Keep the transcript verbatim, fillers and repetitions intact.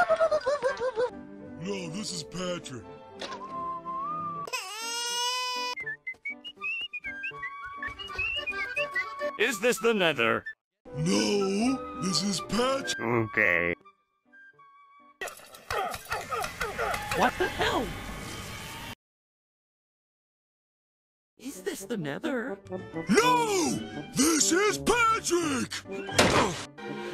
No, this is Patrick. Is this the Nether? No, this is Patrick. Okay. What the hell? Is this the Nether? No, this is Patrick.